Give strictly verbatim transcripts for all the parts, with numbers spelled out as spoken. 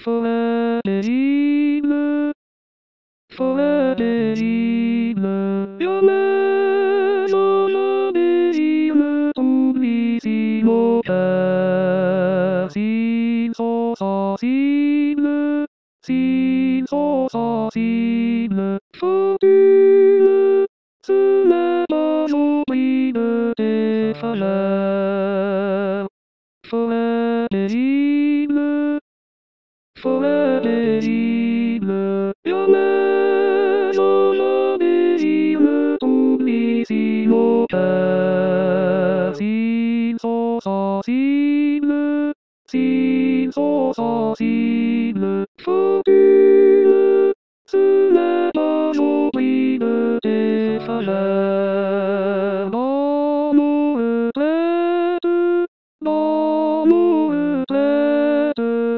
Forêt paisible, forêt paisible, jamais je paisible, publicissimo père, s'ils sont sensibles, s'ils sont sensibles, fortune, ce n'est pas au prix de tes faveurs. Forêt paisible, forêt paisible, jamais je paisible, publicissimo père, s'ils sont sensibles, s'ils sont sensibles, fortune, ce n'est pas au prix de tes faveurs. L'amour prête, l'amour prête,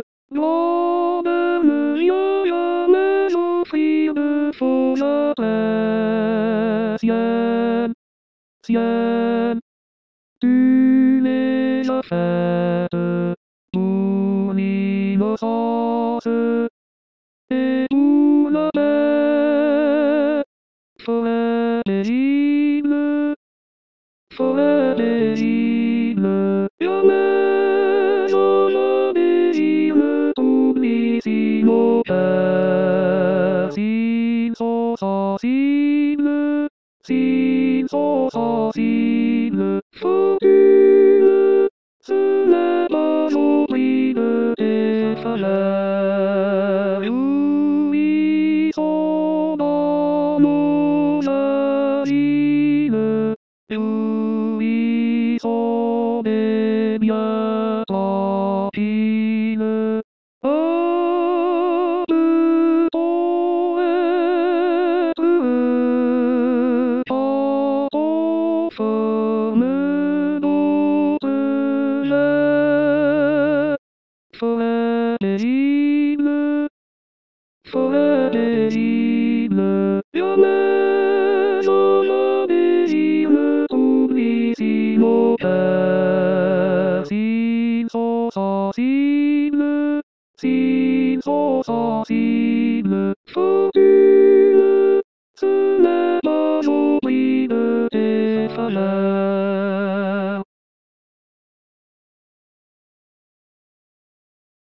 l'homme vient jamais offrir de faux apprêts. Ciel, ciel, tu les as faites pour l'innocence et pour la paix. Forêt paisible, forêt paisible, jamais je paisible, publicissimo père, s'ils sont sensibles, s'ils sont sensibles, fortune, ce n'est pas au prix de tes faveurs. Oui, sont dans nos asiles, oui, sont des biens tranquilles. Oh, peut-on être heureux quand on forme d'autres jets? Forêt paisible, forêt paisible, jamais je paisible, publicissimo père, s'ils sont sensibles, s'ils sont sensibles,